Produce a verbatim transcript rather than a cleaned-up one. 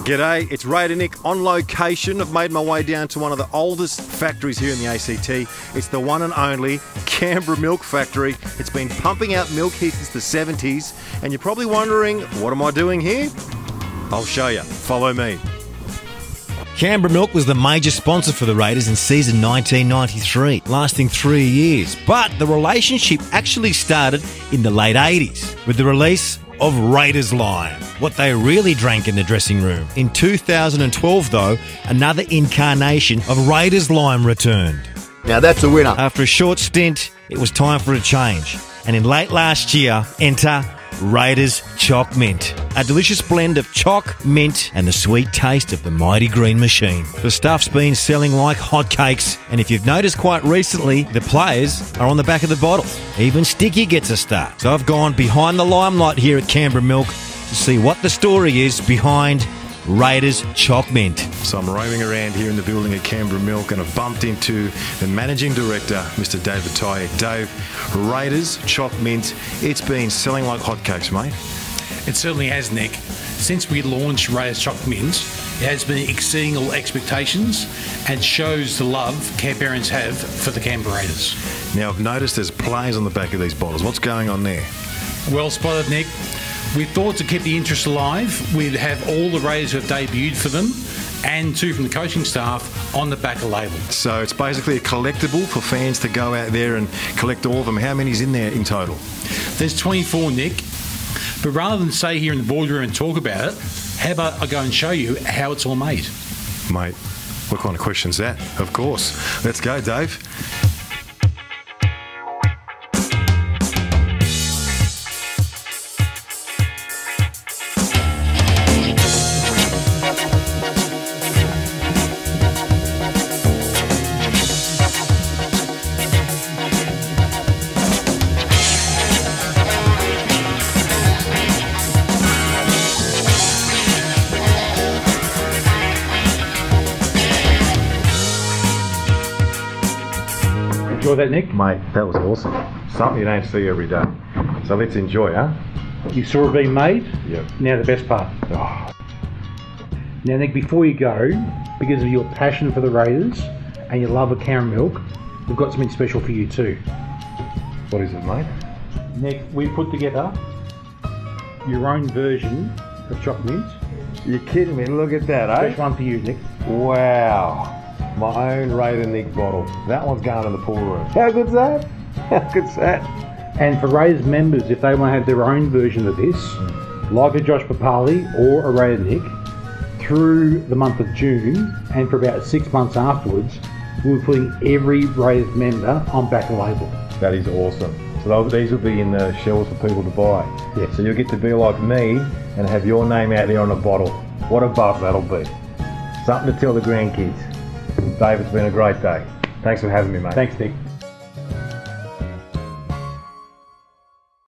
G'day, it's Raider Nick on location. I've made my way down to one of the oldest factories here in the A C T. It's the one and only Canberra Milk factory. It's been pumping out milk here since the seventies, and you're probably wondering, what am I doing here? I'll show you. Follow me. Canberra Milk was the major sponsor for the Raiders in season nineteen ninety-three, lasting three years. But the relationship actually started in the late eighties with the release of Raiders Lime, what they really drank in the dressing room. In two thousand twelve, though, another incarnation of Raiders Lime returned. Now that's a winner. After a short stint, it was time for a change. And in late last year, enter Raiders Choc Mint, a delicious blend of choc, mint and the sweet taste of the mighty green machine. The stuff's been selling like hotcakes, and if you've noticed quite recently, the players are on the back of the bottles. Even Sticky gets a start. So I've gone behind the limelight here at Canberra Milk to see what the story is behind Raiders Choc Mint. So I'm roaming around here in the building at Canberra Milk and I've bumped into the Managing Director, Mister David Tyek. Dave, Raiders Choc Mint, it's been selling like hotcakes, mate. It certainly has, Nick. Since we launched Raiders Choc Mint, it has been exceeding all expectations and shows the love Canberrans have for the Canberra Raiders. Now I've noticed there's players on the back of these bottles. What's going on there? Well spotted, Nick. We thought to keep the interest alive, we'd have all the Raiders who have debuted for them and two from the coaching staff on the back of label. So it's basically a collectible for fans to go out there and collect all of them. How many's in there in total? There's twenty-four, Nick. But rather than stay here in the boardroom and talk about it, how about I go and show you how it's all made? Mate, what kind of question's that? Of course. Let's go, Dave. Enjoy that, Nick? Mate, that was awesome. Something you don't see every day. So let's enjoy, huh? You saw it being made? Yep. Now the best part. Oh. Now, Nick, before you go, because of your passion for the Raiders and your love of Canberra Milk, we've got something special for you too. What is it, mate? Nick, we put together your own version of Choc Mint. You're kidding me. Look at that, eh? Special one for you, Nick. Wow. My own Raider Nick bottle. That one's going in the pool room. How good's that? How good's that? And for Raiders members, if they want to have their own version of this, mm. like a Josh Papali or a Raider Nick, through the month of June and for about six months afterwards, we'll be putting every Raiders member on back of label. That is awesome. So those, these will be in the shelves for people to buy. Yeah. So you'll get to be like me and have your name out there on a bottle. What a buzz that'll be. Something to tell the grandkids. Dave, it's been a great day. Thanks for having me, mate. Thanks, Nick.